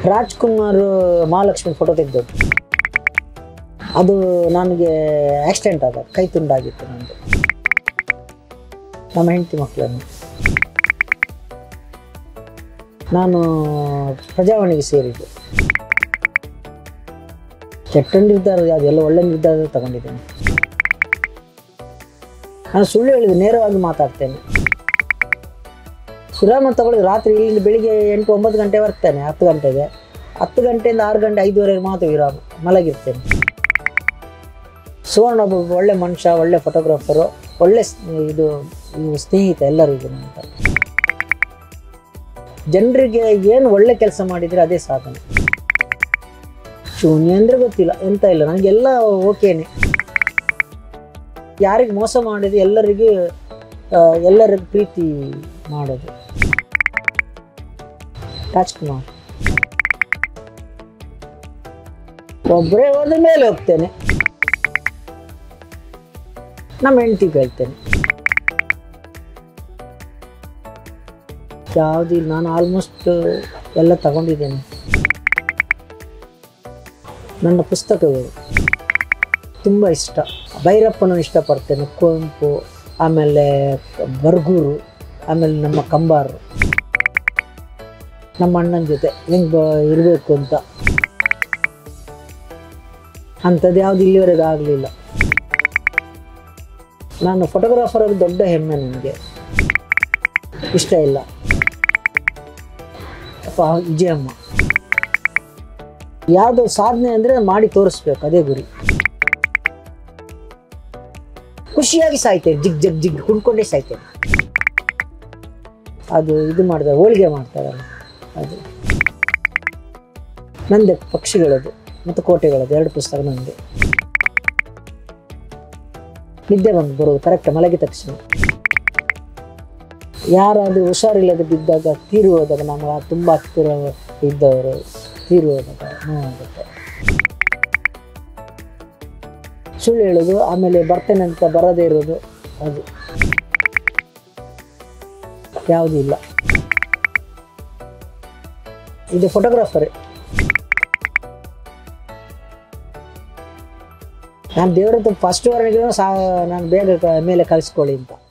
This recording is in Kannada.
ರಾಜ್ಕುಮಾರ್ ಮಹಾಲಕ್ಷ್ಮಿ ಫೋಟೋ ತೆಗೆದದ್ದು. ಅದು ನನಗೆ ಆಕ್ಸಿಡೆಂಟ್ ಆದ, ಕೈ ತುಂಡಾಗಿತ್ತು ನಂದು. ನಮ್ಮ ಹೆಂಡತಿ ಮಕ್ಕಳನ್ನು ನಾನು ಪ್ರಜಾವಾಣಿಗೆ ಸೇರಿದ್ದು. ಕೆಟ್ಟ ನಿರ್ಧಾರ ಯಾವುದೆಲ್ಲ ಒಳ್ಳೆ ನಿರ್ಧಾರ ತಗೊಂಡಿದ್ದೇನೆ. ನಾನು ಸುಳ್ಳು ಹೇಳಿದೆ, ನೇರವಾಗಿ ಮಾತಾಡ್ತೇನೆ. ವಿರಾಮ ತಗೊಳ್ಳಿ. ರಾತ್ರಿ ಇಲ್ಲಿಂದ ಬೆಳಿಗ್ಗೆ 8-9 ಗಂಟೆ ಬರ್ತೇನೆ. 10 ಗಂಟೆಗೆ, 10 ಗಂಟೆಯಿಂದ 6 ಗಂಟೆ 5:30 ಮಾತ್ರ ವಿರಾಮ, ಮಲಗಿರ್ತೇನೆ. ಸುವರ್ಣ ಒಬ್ಬ ಒಳ್ಳೆ ಮನುಷ್ಯ, ಒಳ್ಳೆ ಫೋಟೋಗ್ರಾಫರು, ಒಳ್ಳೆ ಇದು ಸ್ನೇಹಿತ ಎಲ್ಲರಿಗೂ. ಅಂತ ಜನರಿಗೆ ಏನು ಒಳ್ಳೆ ಕೆಲಸ ಮಾಡಿದರೆ ಅದೇ ಸಾಧನೆ. ಶೂನ್ಯ ಅಂದರೆ ಗೊತ್ತಿಲ್ಲ, ಎಂತ ಇಲ್ಲ, ನನಗೆಲ್ಲ ಓಕೆನೆ. ಯಾರಿಗೆ ಮೋಸ ಮಾಡಿದ್ರೆ ಎಲ್ಲರಿಗೂ ಪ್ರೀತಿ ಮಾಡೋದು. ರಾಜ್ಕುಮಾರ್ ಒಬ್ಬರೇ ಹೋದ ಮೇಲೆ ಹೋಗ್ತೇನೆ, ನಮ್ಮ ಹೆಂಡತಿ ಕೇಳ್ತೇನೆ. ಯಾವುದಿಲ್ಲ, ನಾನು ಆಲ್ಮೋಸ್ಟ್ ಎಲ್ಲ ತಗೊಂಡಿದ್ದೇನೆ. ನನ್ನ ಪುಸ್ತಕಗಳು ತುಂಬ ಇಷ್ಟ. ಭೈರಪ್ಪನೂ ಇಷ್ಟಪಡ್ತೇನೆ, ಕುವೆಂಪು, ಆಮೇಲೆ ಬರ್ಗೂರು, ಆಮೇಲೆ ನಮ್ಮ ಕಂಬಾರು, ನಮ್ಮ ಅಣ್ಣನ ಜೊತೆ ಹೆಂಗೆ ಇರಬೇಕು ಅಂತ. ಅಂಥದ್ದು ಯಾವುದು ಇಲ್ಲಿವರೆಗೆ ಆಗಲಿಲ್ಲ. ನಾನು ಫೋಟೋಗ್ರಾಫರ್ ಆಗಿ ದೊಡ್ಡ ಹೆಮ್ಮೆ ನನಗೆ. ಇಷ್ಟ ಇಲ್ಲ ಅಪ್ಪ ವಿಜಯಮ್ಮ. ಯಾವುದೋ ಸಾಧನೆ ಅಂದರೆ ಮಾಡಿ ತೋರಿಸ್ಬೇಕು, ಅದೇ ಗುರಿ. ಖುಷಿಯಾಗಿ ಸಾಯ್ತೇನೆ, ಜಿಗ್ ಜಗ್ ಜಿಗ್ ಕುಣ್ಕೊಂಡೇ ಸಾಯ್ತೇನೆ. ಅದು ಇದು ಮಾಡ್ತಾರೆ, ಹೋಳಿಗೆ ಮಾಡ್ತಾರಲ್ಲ ಅದು. ನಂದೆ ಪಕ್ಷಿಗಳದು ಮತ್ತು ಕೋಟೆಗಳದು 2 ಪುಸ್ತಕ ನನಗೆ. ನಿದ್ದೆ ಬರೋದು ಕರೆಕ್ಟ್ ಮಲಗಿದ ತಕ್ಷಣ. ಯಾರಾದರೂ ಹುಷಾರಿಲ್ಲದೆ ಬಿದ್ದಾಗ, ತೀರಿ ಹೋದಾಗ, ನಮಗೆ ತುಂಬ ಹತ್ತಿರ ಇದ್ದವರು ತೀರಿ ಹೋದಾಗ ನೋವಾಗುತ್ತೆ. ಸುಳ್ಳು ಹೇಳೋದು, ಆಮೇಲೆ ಬರ್ತೇನೆ ಅಂತ ಬರದೇ ಇರೋದು, ಅದು ಯಾವುದೂ ಇಲ್ಲ. ಇದು ಫೋಟೋಗ್ರಾಫರೇ. ನಾನು ದೇವ್ರ ಹತ್ರ ಫಸ್ಟ್ ವಾರನಿಗೆ ನಾನು ಬೇಗ ಮೇಲೆ ಕಳಿಸ್ಕೊಳ್ಳಿ ಅಂತ.